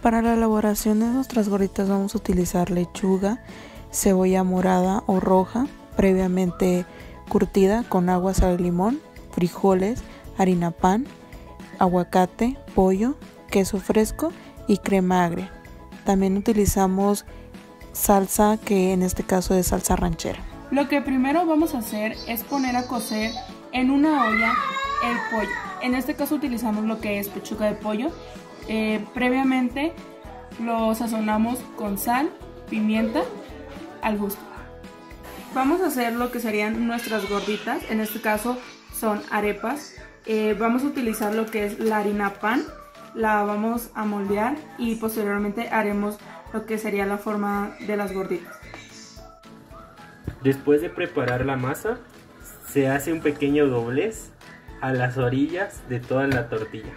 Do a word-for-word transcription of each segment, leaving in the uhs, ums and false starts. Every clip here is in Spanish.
Para la elaboración de nuestras gorditas vamos a utilizar lechuga, cebolla morada o roja, previamente curtida con agua, sal y limón, frijoles, harina pan, aguacate, pollo, queso fresco y crema agria. También utilizamos salsa, que en este caso es salsa ranchera. Lo que primero vamos a hacer es poner a cocer en una olla el pollo. En este caso utilizamos lo que es pechuga de pollo. Eh, previamente lo sazonamos con sal, pimienta al gusto. Vamos a hacer lo que serían nuestras gorditas. En este caso son arepas. Eh, vamos a utilizar lo que es la harina pan. La vamos a moldear y posteriormente haremos lo que sería la forma de las gorditas. Después de preparar la masa, se hace un pequeño doblez a las orillas de toda la tortilla.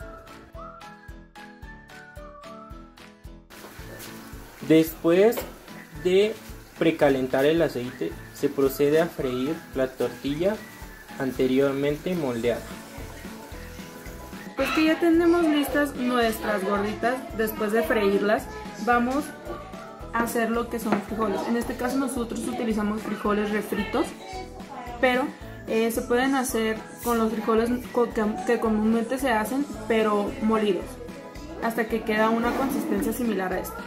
Después de precalentar el aceite, se procede a freír la tortilla anteriormente moldeada. Pues que ya tenemos listas nuestras gorditas, después de freírlas, vamos a hacer lo que son frijoles. En este caso nosotros utilizamos frijoles refritos, pero eh, se pueden hacer con los frijoles que comúnmente se hacen, pero molidos, hasta que queda una consistencia similar a esta.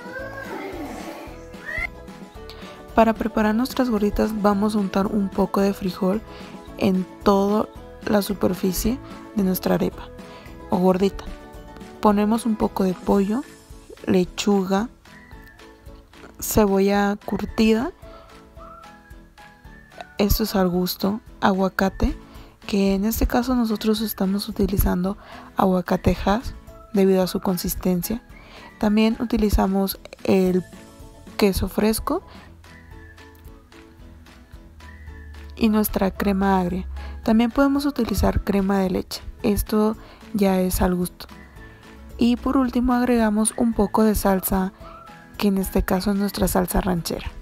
Para preparar nuestras gorditas vamos a untar un poco de frijol en toda la superficie de nuestra arepa o gordita. Ponemos un poco de pollo, lechuga, cebolla curtida, esto es al gusto, aguacate, que en este caso nosotros estamos utilizando aguacate Hass debido a su consistencia. También utilizamos el queso fresco y nuestra crema agria. También podemos utilizar crema de leche, esto ya es al gusto. Y por último agregamos un poco de salsa, que en este caso es nuestra salsa ranchera.